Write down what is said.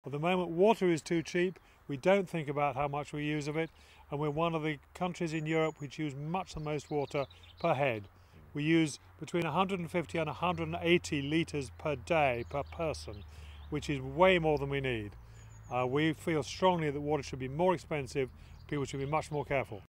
At the moment, water is too cheap. We don't think about how much we use of it, and we're one of the countries in Europe which use much the most water per head. We use between 150 and 180 litres per day per person, which is way more than we need. We feel strongly that water should be more expensive. People should be much more careful.